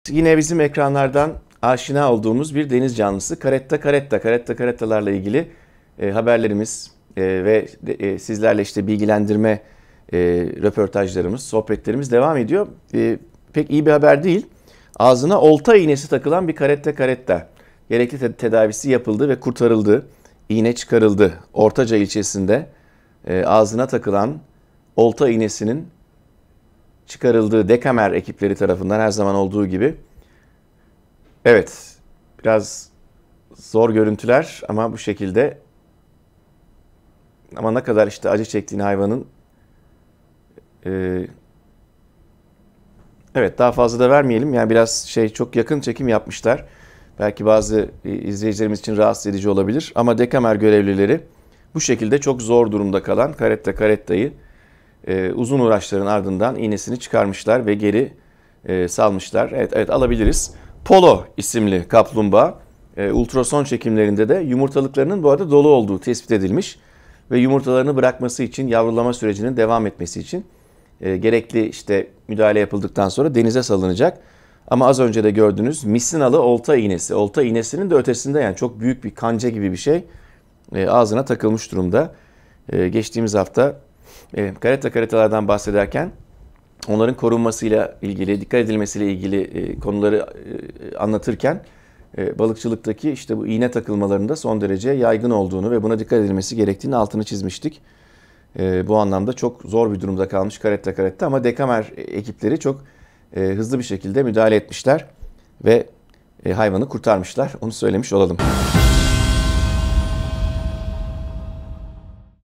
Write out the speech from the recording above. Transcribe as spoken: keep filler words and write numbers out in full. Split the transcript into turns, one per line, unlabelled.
Yine bizim ekranlardan aşina olduğumuz bir deniz canlısı Caretta caretta. Caretta carettalarla ilgili e, haberlerimiz e, ve e, sizlerle işte bilgilendirme e, röportajlarımız, sohbetlerimiz devam ediyor. E, pek iyi bir haber değil. Ağzına olta iğnesi takılan bir Caretta caretta. Gerekli te- tedavisi yapıldı ve kurtarıldı. İğne çıkarıldı. Ortaca ilçesinde e, ağzına takılan olta iğnesinin çıkarıldığı Dekamer ekipleri tarafından her zaman olduğu gibi. Evet, biraz zor görüntüler ama bu şekilde. Ama ne kadar işte acı çektiğini hayvanın. Ee, evet, daha fazla da vermeyelim. Yani biraz şey, çok yakın çekim yapmışlar. Belki bazı izleyicilerimiz için rahatsız edici olabilir. Ama Dekamer görevlileri bu şekilde çok zor durumda kalan Caretta caretta'yı e, uzun uğraşların ardından iğnesini çıkarmışlar ve geri e, salmışlar. Evet, evet alabiliriz. Polo isimli kaplumbağa e, ultrason çekimlerinde de yumurtalıklarının bu arada dolu olduğu tespit edilmiş. Ve yumurtalarını bırakması için, yavrulama sürecinin devam etmesi için e, gerekli işte müdahale yapıldıktan sonra denize salınacak. Ama az önce de gördüğünüz misinalı olta iğnesi. Olta iğnesinin de ötesinde, yani çok büyük bir kanca gibi bir şey e, ağzına takılmış durumda. E, geçtiğimiz hafta e, Caretta carettalardan bahsederken onların korunmasıyla ilgili, dikkat edilmesiyle ilgili e, konuları e, anlatırken e, balıkçılıktaki işte bu iğne takılmalarında son derece yaygın olduğunu ve buna dikkat edilmesi gerektiğini altını çizmiştik. E, bu anlamda çok zor bir durumda kalmış Caretta caretta ama Dekamer ekipleri çok e, hızlı bir şekilde müdahale etmişler ve e, hayvanı kurtarmışlar. Onu söylemiş olalım.